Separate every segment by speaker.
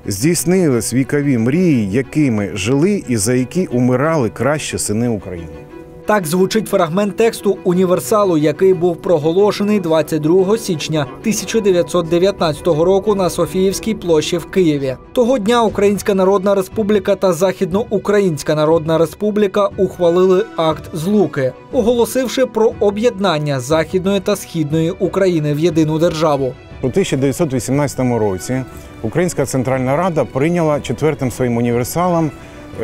Speaker 1: здійснились вікові мрії, якими жили і за які умирали кращі сини України.
Speaker 2: Так звучить фрагмент тексту «Універсалу», який був проголошений 22 січня 1919 року на Софіївській площі в Києві. Того дня Українська Народна Республіка та Західноукраїнська Народна Республіка ухвалили акт злуки, оголосивши про об'єднання Західної та Східної України в єдину державу.
Speaker 1: У 1918 році Українська Центральна Рада прийняла четвертим своїм універсалом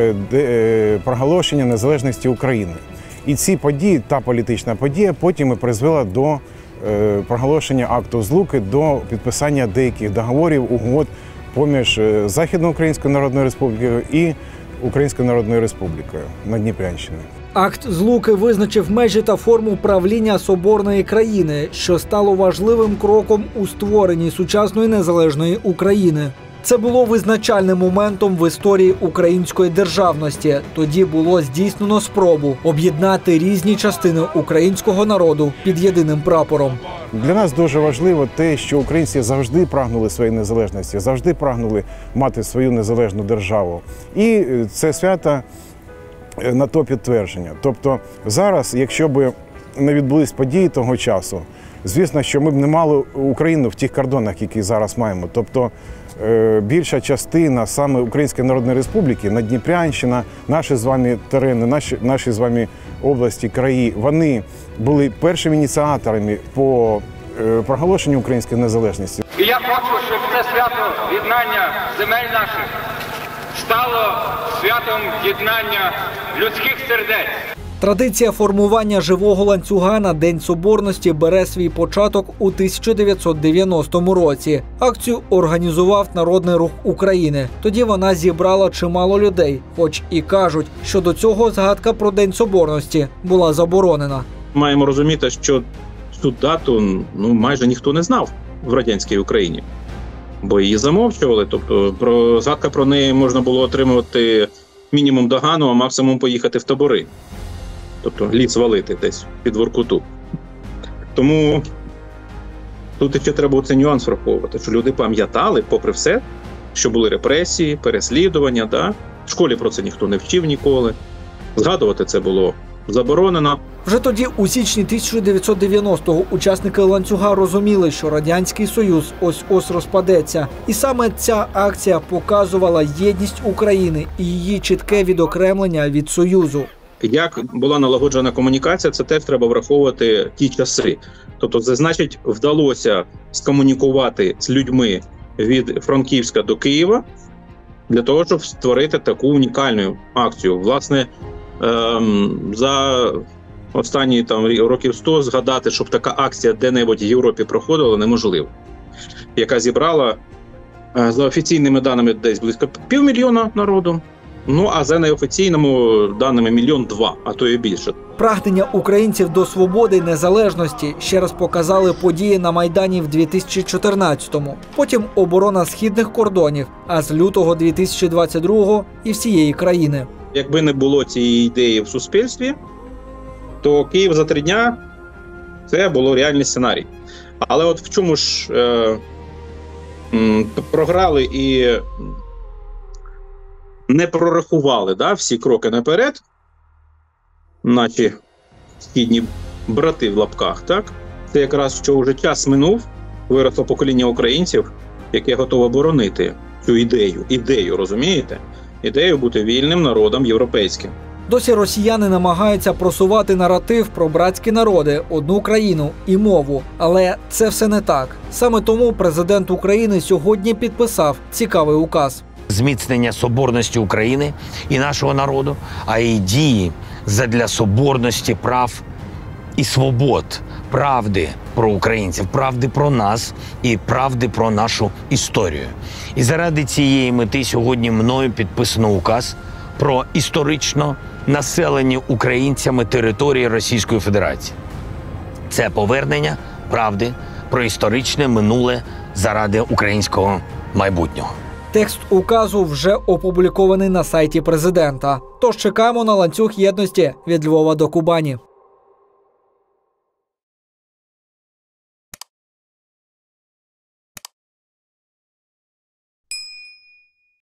Speaker 1: проголошення незалежності України. І ці події, та політична подія, потім і призвела до проголошення акту злуки, до підписання деяких договорів, угод поміж Західноукраїнською Народною Республікою і Українською Народною Республікою на Дніпрянщині.
Speaker 2: Акт злуки визначив межі та форму правління соборної країни, що стало важливим кроком у створенні сучасної незалежної України. Це було визначальним моментом в історії української державності. Тоді було здійснено спробу об'єднати різні частини українського народу під єдиним прапором.
Speaker 1: Для нас дуже важливо те, що українці завжди прагнули своєї незалежності, завжди прагнули мати свою незалежну державу. І це свято на то підтвердження. Тобто зараз, якщо б не відбулись події того часу, звісно, що ми б не мали Україну в тих кордонах, які зараз маємо. Тобто більша частина саме Української Народної Республіки, Наддніпрянщина, наші з вами терени, наші з вами області, краї, вони були першими ініціаторами по проголошенню української незалежності.
Speaker 3: І я хочу, щоб це свято єднання земель наших стало святом єднання людських сердець.
Speaker 2: Традиція формування живого ланцюга на День Соборності бере свій початок у 1990 році. Акцію організував Народний Рух України. Тоді вона зібрала чимало людей, хоч і кажуть, що до цього згадка про День Соборності була заборонена.
Speaker 4: Маємо розуміти, що цю дату майже ніхто не знав в радянській Україні, бо її замовчували. Тобто згадка про неї можна було отримувати мінімум догану, а максимум поїхати в табори. Тобто ліс валити десь під Воркуту. Тому тут ще треба цей нюанс враховувати, що люди пам'ятали, попри все, що були репресії, переслідування. Да? В школі про це ніхто не вчив ніколи. Згадувати це було заборонено.
Speaker 2: Вже тоді, у січні 1990-го, учасники ланцюга розуміли, що Радянський Союз ось-ось розпадеться. І саме ця акція показувала єдність України і її чітке відокремлення від Союзу.
Speaker 4: Як була налагоджена комунікація, це теж треба враховувати ті часи. Тобто, це значить, вдалося скомунікувати з людьми від Франківська до Києва для того, щоб створити таку унікальну акцію. Власне, за останні років 100 згадати, щоб така акція де-небудь в Європі проходила, неможливо. Яка зібрала, за офіційними даними, десь близько 500 000 народу. А за неофіційними даними 1,2 мільйона, а то і більше.
Speaker 2: Прагнення українців до свободи й незалежності ще раз показали події на Майдані в 2014-му. Потім оборона східних кордонів, а з лютого 2022-го і всієї країни.
Speaker 4: Якби не було цієї ідеї в суспільстві, то Київ за 3 дня – це було реальний сценарій. Але от в чому ж програли і не прорахували всі кроки наперед, наші східні брати в лапках, так? Це якраз, що вже час минув, виросло покоління українців, яке готове боронити цю ідею, розумієте? Ідею бути вільним народом європейським.
Speaker 2: Досі росіяни намагаються просувати наратив про братські народи, одну країну і мову. Але це все не так. Саме тому президент України сьогодні підписав цікавий указ.
Speaker 5: Зміцнення соборності України і нашого народу, а й дії задля соборності прав і свобод, правди про українців, правди про нас і правди про нашу історію. І заради цієї мети сьогодні мною підписано указ про історично населені українцями території Російської Федерації. Це повернення правди про історичне минуле заради українського майбутнього.
Speaker 2: Текст указу вже опублікований на сайті президента. Тож чекаємо на ланцюг єдності від Львова до Кубані.